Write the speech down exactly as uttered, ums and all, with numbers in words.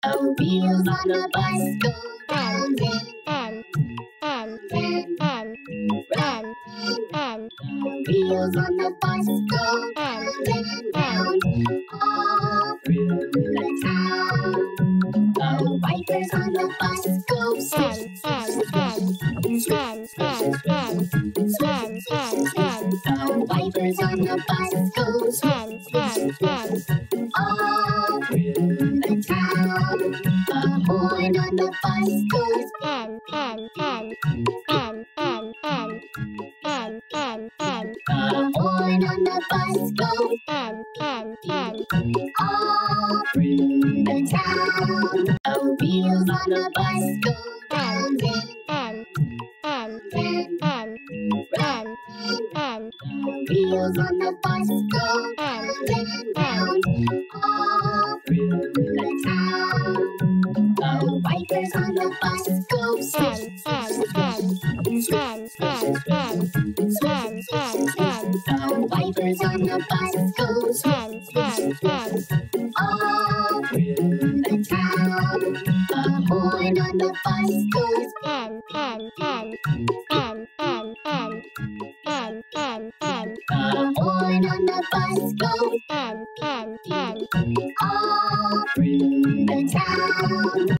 The wheels on the bus go round and and and and round. and The wheels on the bus go and round and round all through the town. The wipers on the bus go swish, and swish, and swish, and swish, swish, and swish, and swish. The wipers on the bus go swish, and swish, swish, all through the town. The horn on the bus goes and and and and and and and and and the horn on the bus goes and and and all through the town. The wheels on the bus go round and and and and and round. and The wheels on the bus go and round and round all through the town. The wipers on the bus go swish, and swish, and swish, and swish, and swish, and and the wipers on the bus go swish, and and and all through the town. The horn on the bus goes and and and and and and and and and the horn on the bus goes and and and all through the town.